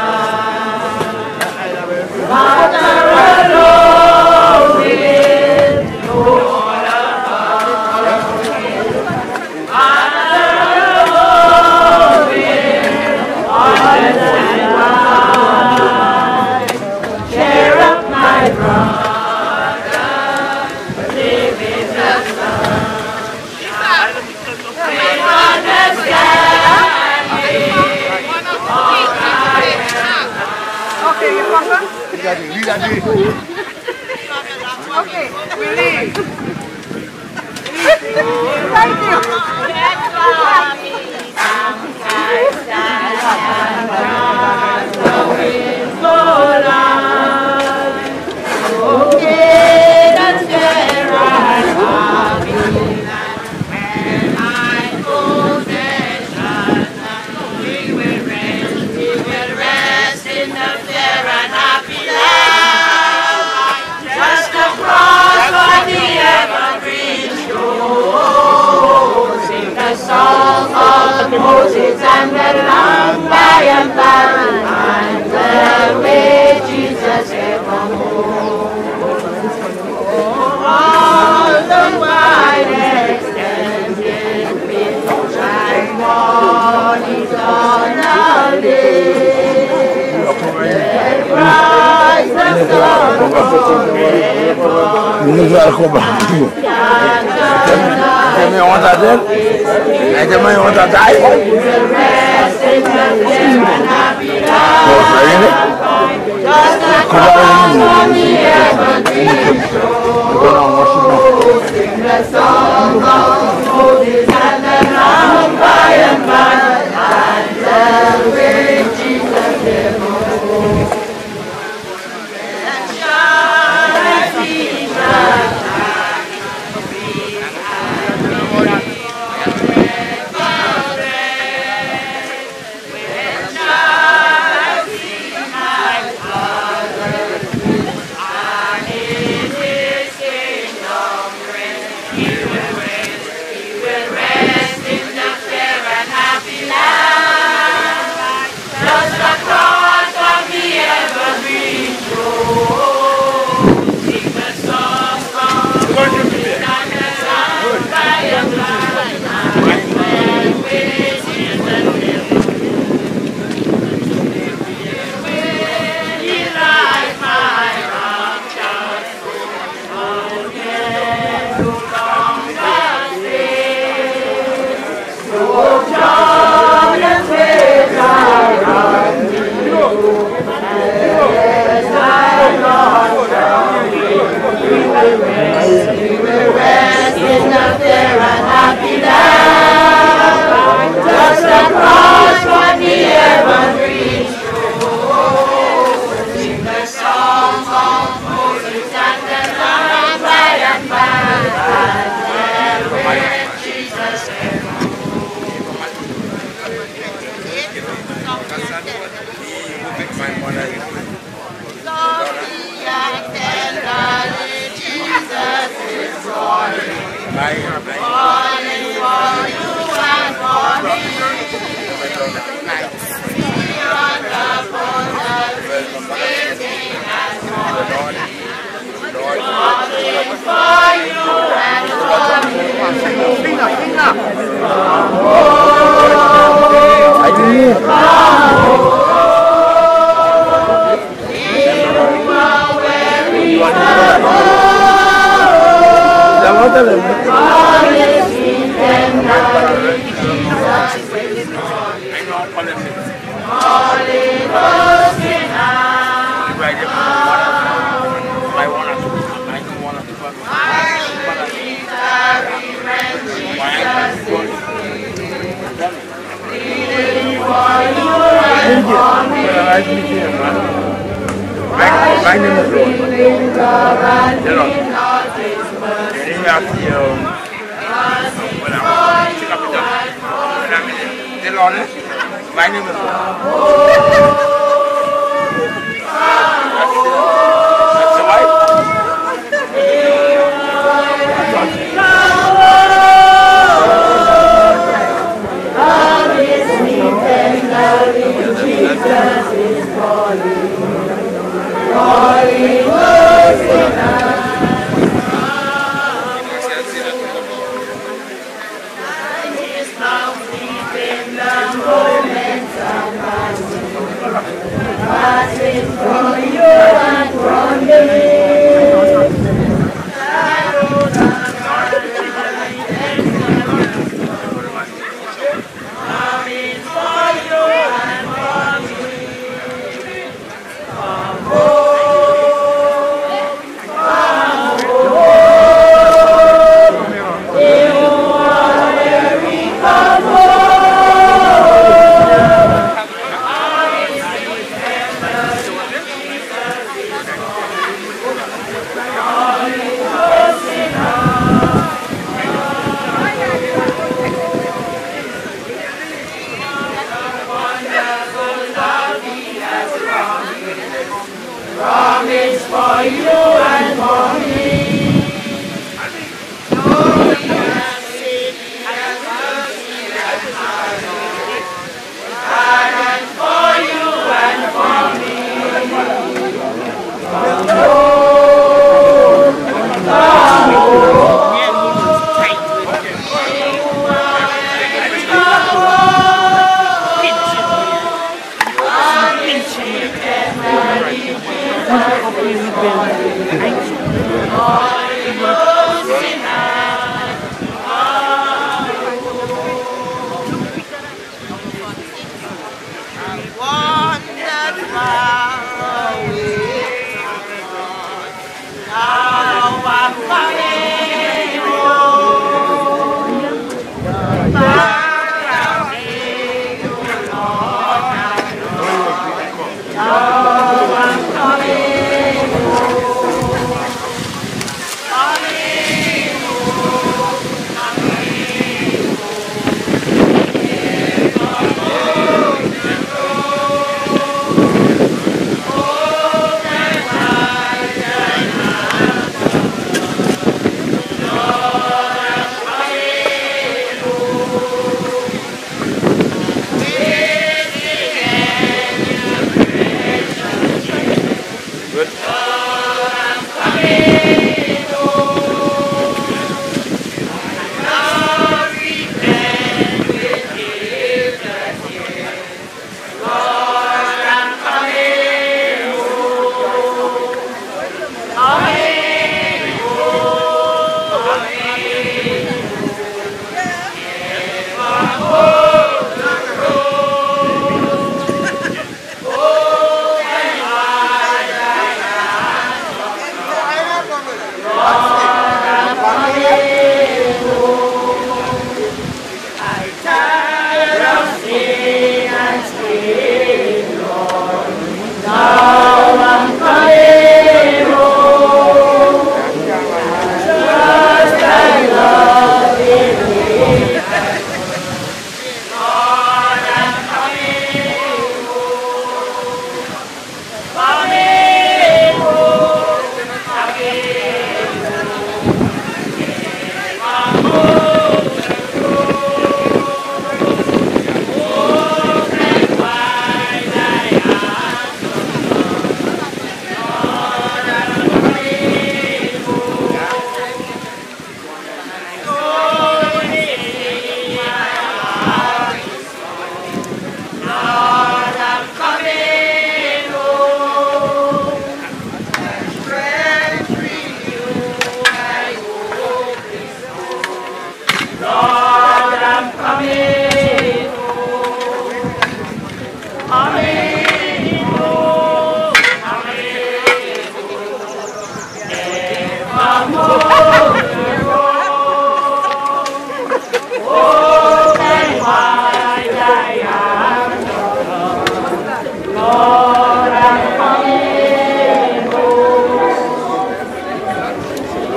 now. Father alone will know all about it. Father alone will understand why. Cheer up, my brother, live in the sun. We understand okay, you come back? Okay, we leave. Thank you. That's why sometimes stand and the winds blow loud. Okay, that's where I am. When I possession, we will rest, we will rest in the fair and happy land. Just across on the evergreen shore, sing the song of Moses and the Lamb by and by, and the way Jesus evermore. All the wide extended with shine mornings on the day. Let rise the sun rest in the fair and happy land. Just across on the evergreen shore, sing the song of Moses and the Lamb by and by, and the way Jesus evermore. And shall see the I will rest, we will rest in the fair and happy land. Just across from the evergreen shore, sing the songs of Moses and the Lamb by and by, and there with Jesus softly and tenderly, Jesus is calling, calling for you and for me. Beyond the borders, waiting and calling, calling for you and for me. My name is Lord. The Lord. And you have the when I pick up the Lord. My name is Lord. That's the wife. Jesus is calling, calling us tonight. Time is now deep in the moments of passing, passing from you and from me.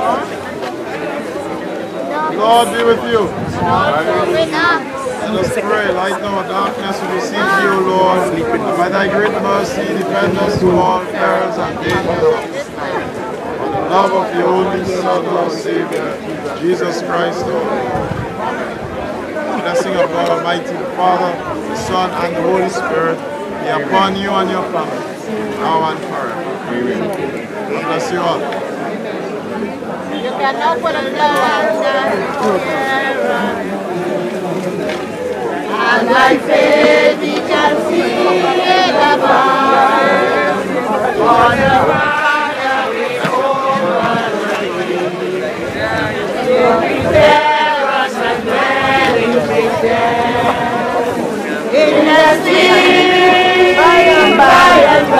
Lord be with you. Let us pray. Light our darkness, we beseech you, Lord. And by thy great mercy, defend us from all perils and dangers of this life. For the love of your only Son, our Savior, Jesus Christ, our Lord. The blessing of God Almighty, the Father, the Son, and the Holy Spirit be upon you and your family, now and forever. Amen. God bless you all. You can open the blood and by faith we can see the bar on the rock we overlay. To prepare us and dwelling with them in the sea by and by and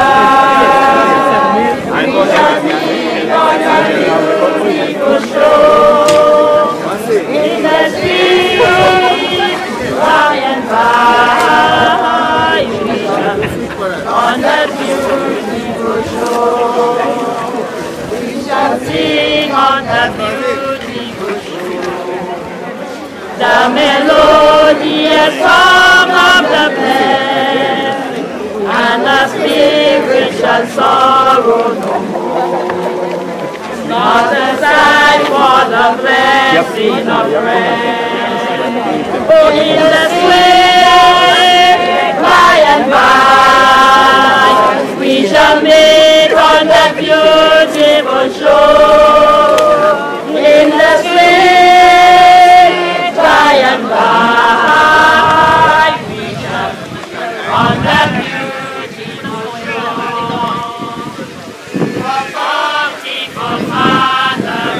by. We shall be on the beautiful shore in the sea by and by. We shall be on the beautiful shore. We shall sing on the beautiful shore the melodious song of the blessed, and the spirit shall sorrow no more. Not a sigh for the blessing of rest. Oh, in the sweet by and by, we shall meet on the beautiful shore. In the sweet by and by, we shall meet on the beautiful shore. For Father,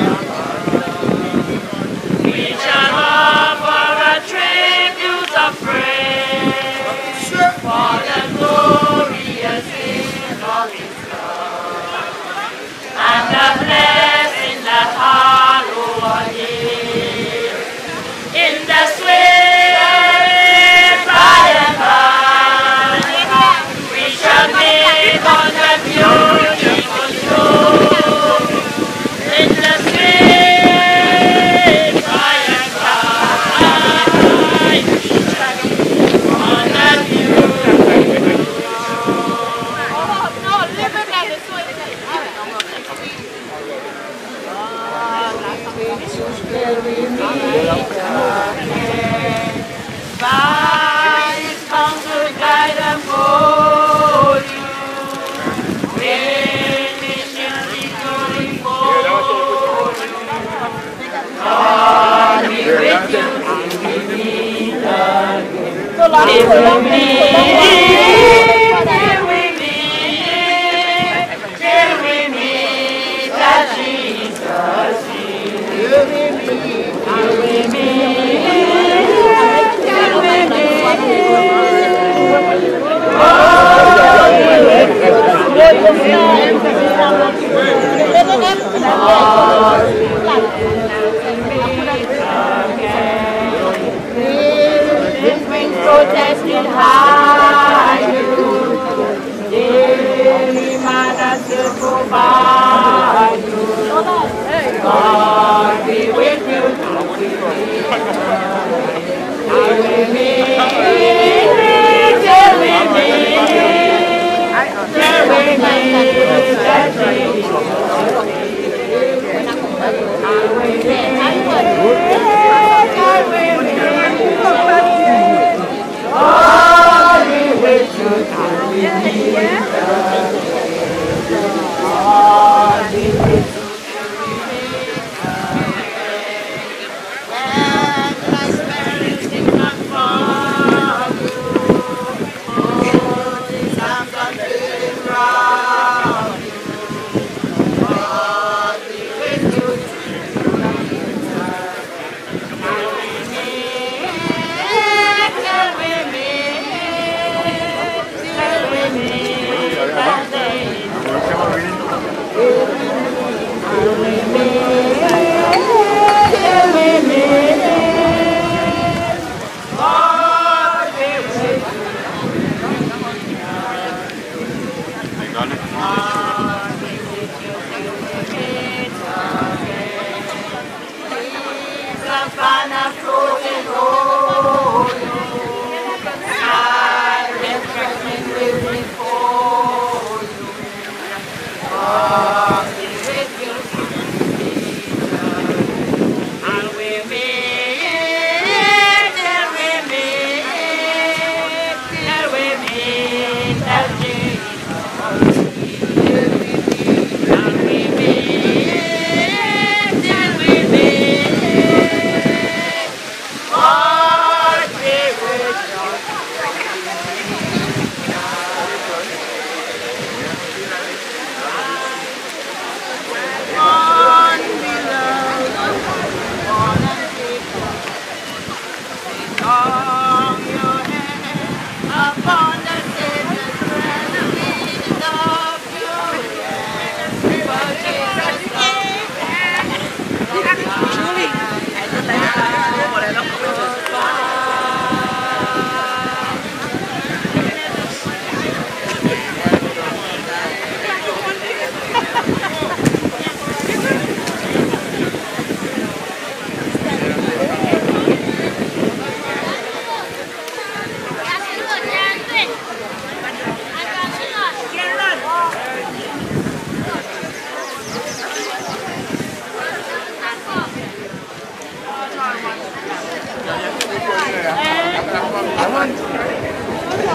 we shall offer a tribute of praise for the glorious gift of His love and the blessing that hallow our years. In the sweet by and by, we shall meet on the beautiful shore. In the sweet by and by, we shall meet on the beautiful shore. No, live it like it's sweet. Till we meet again, by His counsel, guide and hold you. When we shall be going forward, God be with you till we meet again. Till we meet, till we meet, till we meet at Jesus' feet. Till we meet, till we meet, till we meet. Oh, protested high, daily matters to provide you. God be with you till we meet. Till we meet, till we meet, till we meet at Jesus' feet. Till we meet, till we meet. God be with you till we meet again. God be with you till we meet again. And my spirit is not from you. Oh, these arms are feeling round you. God be with you till we meet again.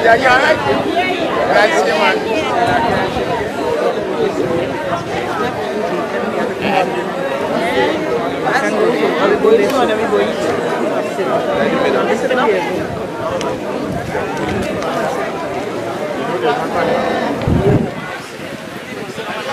Yeah, you alright? Right, see, man. Everybody.